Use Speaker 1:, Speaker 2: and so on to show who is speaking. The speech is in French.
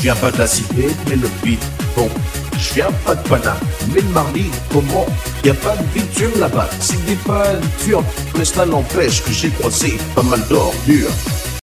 Speaker 1: viens pas de la cité, mais le beat, bon. Je viens pas de Paname, mais le Marly, comment? Y a pas de bitume là-bas, c'est des peintures. Mais cela n'empêche que j'ai croisé pas mal d'ordures.